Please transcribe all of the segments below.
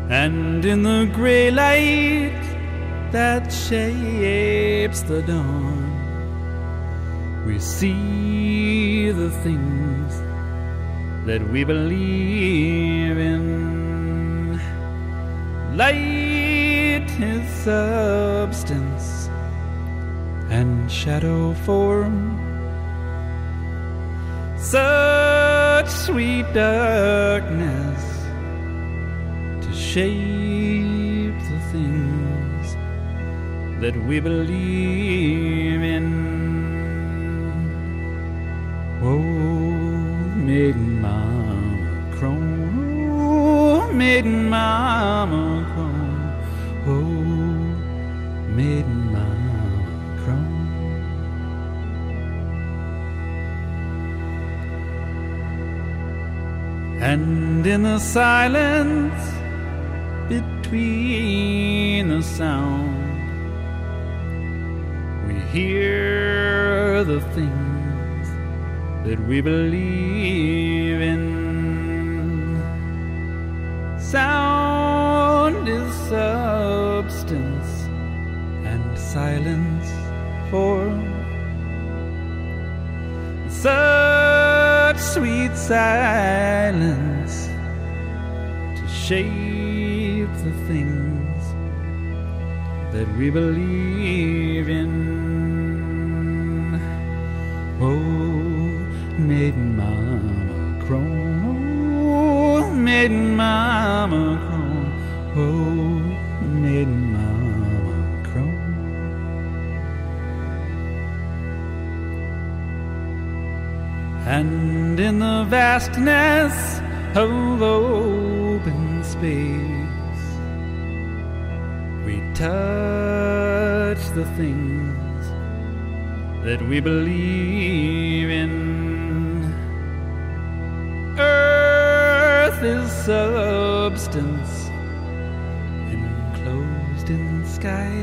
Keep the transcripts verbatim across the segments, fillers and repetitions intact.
And in the gray light that shapes the dawn, we see the things that we believe in. Light is substance and shadow form, such sweet darkness to shape the things that we believe in. Oh, maiden mama crone, oh, maiden mama crone, oh, maiden mama crone. And in the silence between the sound, we hear the things that we believe in. Sound is substance and silence form, such sweet silence to shape the things that we believe in. Oh, maiden mama crone, oh, maiden mama crone, oh, maiden mama crone. And in the vastness of open space, we touch the things that we believe in. Earth is substance enclosed in sky,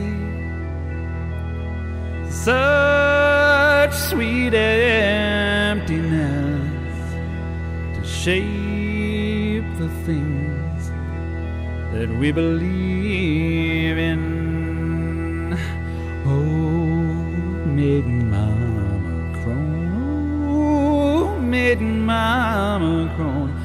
such sweet emptiness to shape the things that we believe in. Oh, maiden mama crone, oh, maiden mama crone,